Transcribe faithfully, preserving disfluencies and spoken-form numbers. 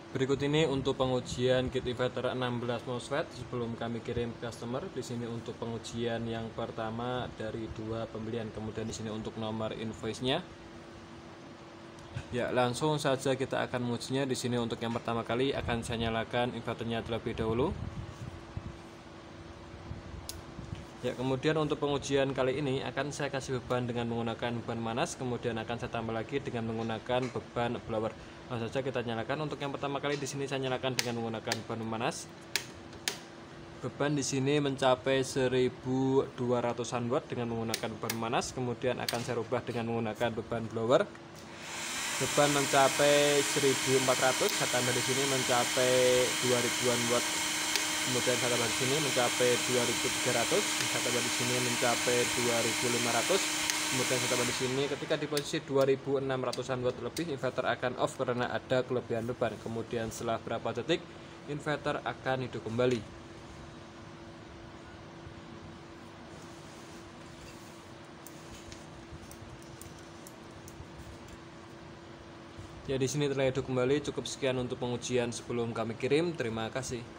Berikut ini untuk pengujian kit inverter enam belas MOSFET sebelum kami kirim ke customer. Di sini untuk pengujian yang pertama dari dua pembelian, kemudian di sini untuk nomor invoice-nya. Ya, langsung saja kita akan mengujinya. Di sini untuk yang pertama kali akan saya nyalakan inverternya terlebih dahulu. Ya, kemudian untuk pengujian kali ini akan saya kasih beban dengan menggunakan beban panas, kemudian akan saya tambah lagi dengan menggunakan beban blower. Langsung saja kita nyalakan. Untuk yang pertama kali di sini saya nyalakan dengan menggunakan beban panas. Beban di sini mencapai seribu dua ratusan watt dengan menggunakan beban panas, kemudian akan saya rubah dengan menggunakan beban blower. Beban mencapai seribu empat ratus, saya tambah di sini mencapai dua ribuan watt. Kemudian saya tambah di sini mencapai dua ribu tiga ratus, saya tambah di sini mencapai dua ribu lima ratus. Kemudian saya tambah di sini ketika di posisi dua ribu enam ratusan watt lebih, inverter akan off karena ada kelebihan beban. Kemudian setelah berapa detik inverter akan hidup kembali. Ya, di sini telah hidup kembali. Cukup sekian untuk pengujian sebelum kami kirim. Terima kasih.